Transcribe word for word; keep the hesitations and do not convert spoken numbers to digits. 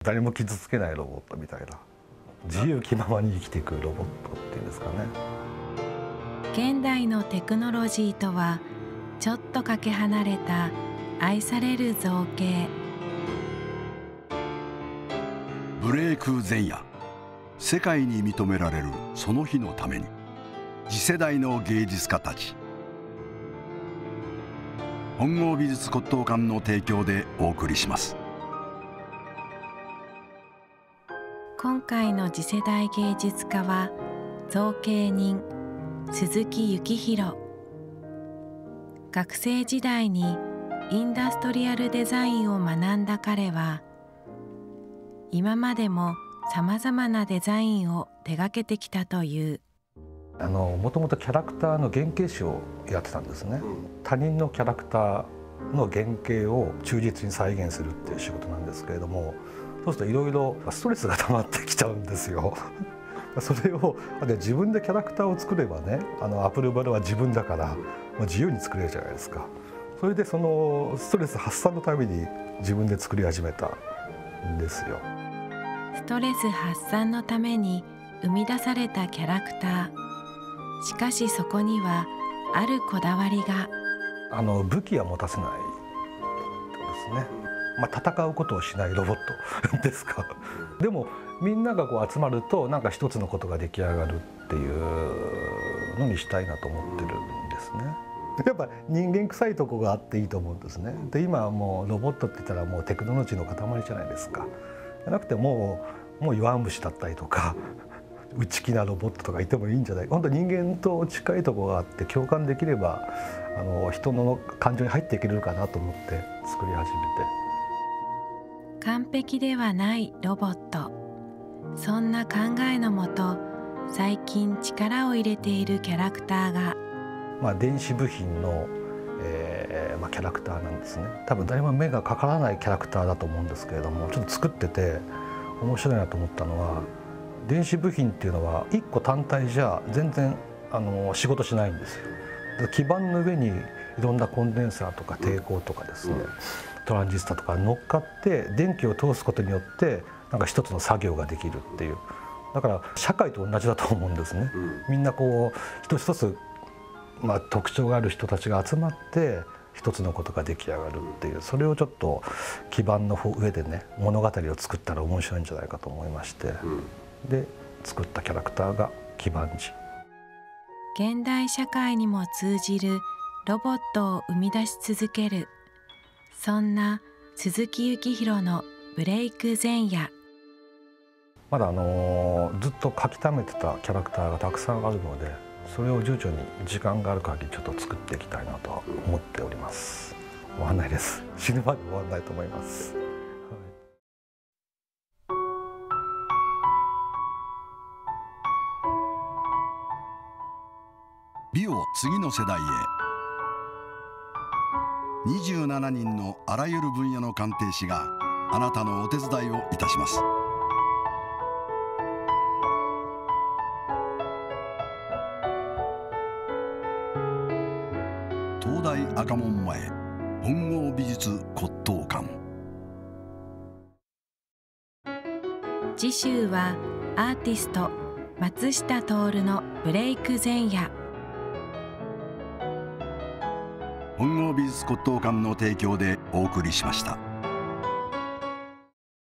誰も傷つけないロボットみたいな、自由気ままに生きていくロボットっていうんですかね。 現代のテクノロジーとはちょっとかけ離れた愛される造形。 ブレイク前夜、世界に認められるその日のために、次世代の芸術家たち。本郷美術骨董館の提供でお送りします。 今回の次世代芸術家は造形人鈴木幸宏。学生時代にインダストリアルデザインを学んだ彼は、今までもさまざまなデザインを手がけてきたという。 あのもともとキャラクターの原型師をやってたんですね。他人のキャラクターの原型を忠実に再現するっていう仕事なんですけれども、そうするといろいろストレスが溜まってきちゃうんですよ。それを自分でキャラクターを作ればね、あのアプリバルは自分だから自由に作れるじゃないですか。それでそのストレス発散のために自分で作り始めたんですよ。 ストレス発散のために生み出されたキャラクター。しかしそこにはあるこだわりが。 あの武器は持たせないですね。まあ、戦うことをしないロボットですか。でもみんながこう集まるとなんか一つのことが出来上がるっていうのにしたいなと思ってるんですね。やっぱ人間臭いとこがあっていいと思うんですね。で今はもうロボットって言ったらもうテクノロジーの塊じゃないですか。じゃなくてもうもう弱虫だったりとか内気なロボットとかいてもいいんじゃないか。本当人間と近いところがあって共感できればあの人の感情に入っていけるかなと思って作り始めて。 完璧ではないロボット。そんな考えのもと最近力を入れているキャラクターが、 まあ、電子部品の、えーまあ、キャラクターなんですね。多分誰も目がかからないキャラクターだと思うんですけれども、ちょっと作ってて面白いなと思ったのは、電子部品っていうのはいっこ単体じゃ全然あの仕事しないんですよ。基板の上にいろんなコンデンサーとか抵抗とかですね、トランジスタとか乗っかって電気を通すことによってなんか一つの作業ができるっていう。だから社会と同じだと思うんですね。みんなこう一つ一つ、まあ、特徴がある人たちが集まって一つのことが出来上がるっていう、それをちょっと基板の上でね物語を作ったら面白いんじゃないかと思いまして、で作ったキャラクターが基板児。 現代社会にも通じるロボットを生み出し続ける、そんな鈴木幸宏のブレイク前夜。 まだあのずっと書き溜めてたキャラクターがたくさんあるので、それを徐々に時間がある限りちょっと作っていきたいなと思っております。終わんないです。死ぬまで終わんないと思います。 美を次の世代へ。にじゅうななにんのあらゆる分野の鑑定士があなたのお手伝いをいたします。東大赤門前本郷美術骨董館。 次週はアーティスト松下徹のブレイク前夜。 本郷美術骨董館の提供でお送りしました。